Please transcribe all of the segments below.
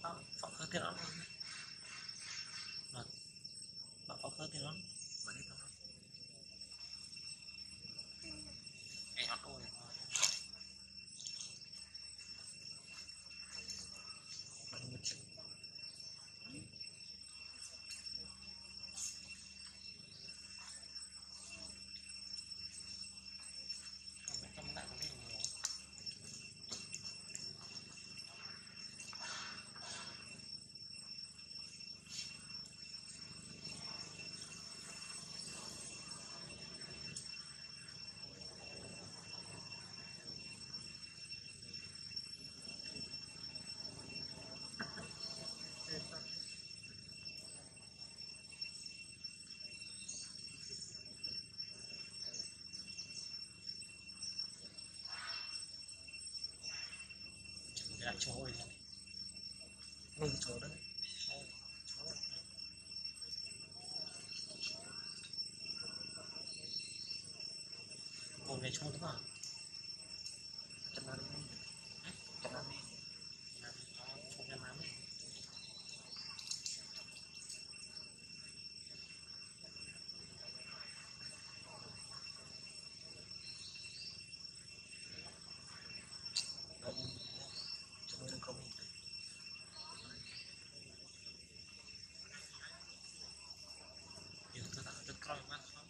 phật hơi tiền lắm bạn phật hơi tiền lắm mà đi đâu em ăn rồi lại chỗ rồi ngừng chỗ đấy còn về chỗ đúng không chân ăn đi chân ăn đi không ăn lắm chúng tôi không nhiều thứ đã rất coi mắt không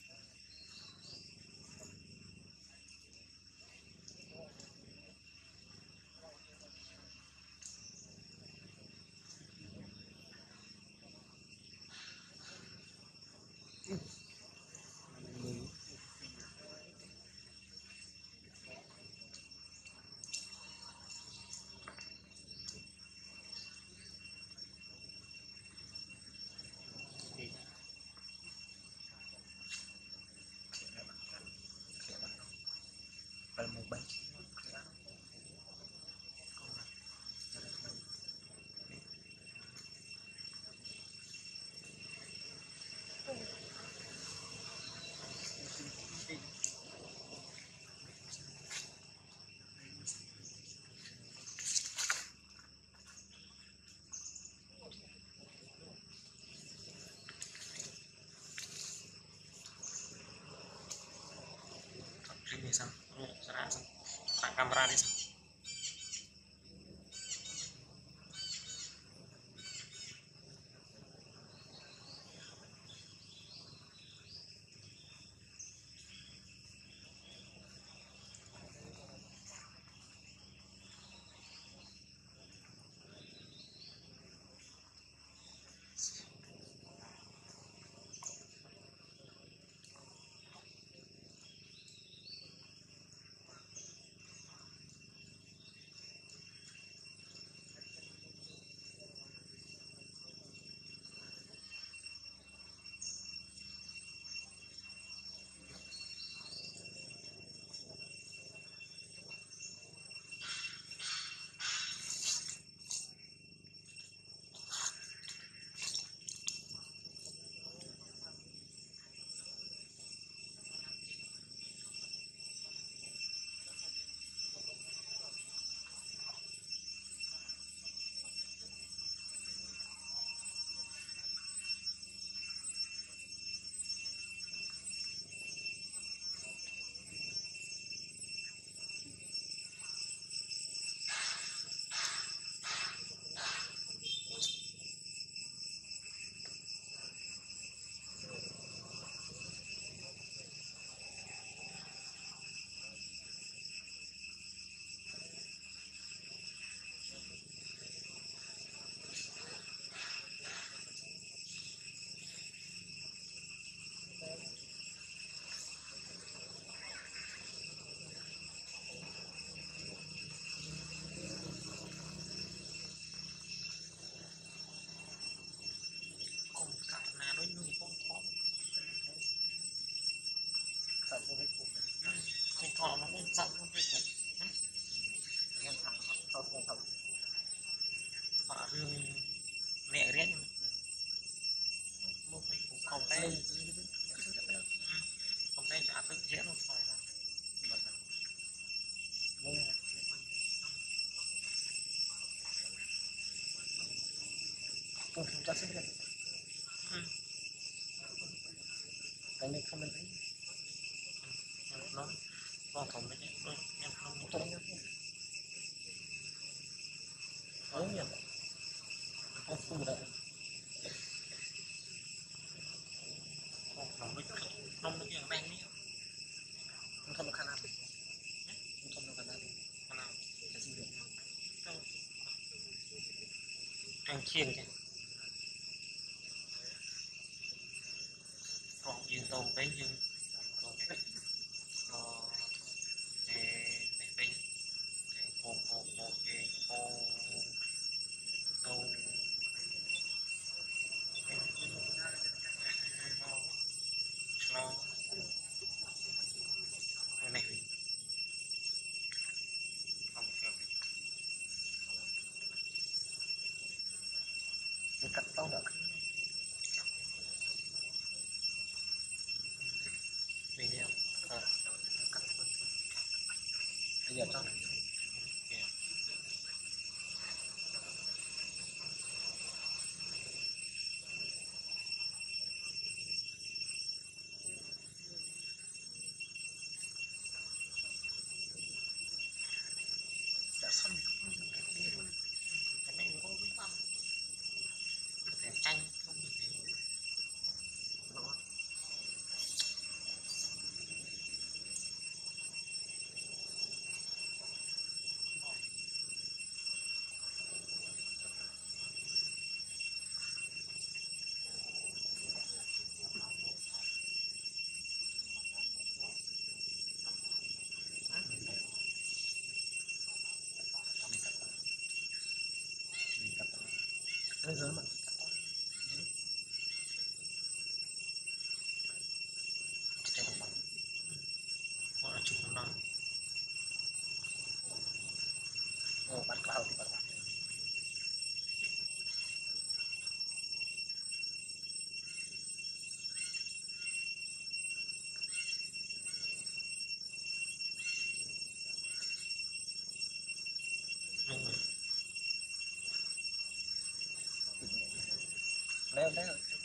phải một bảy ini sang serasa tak kamera di sana đối với con giận với cụ không thọ nó cũng giận với cụ em thằng nó không thầm họ rương mẹ riết một cái cụ không tay không tay trả tự riết nó phải là Con không cho sinh ra cái này không mình thấy nó không mình nó em không tốt nhá đúng nhỉ không phụ được không nó cái đang nhé không được khả năng không được khả năng cái gì được anh chiên chứ còn dương tôm cái dương tôm cái này bên cái cô cái cô tôm cái nó cái này không cái cắt tao được bây giờ bây giờ cho đã xong cái này có vi phạm để tranh không được nó bây giờ mà cái đồng bằng gọi là chụp nó bắt cloud thì bắt leo leo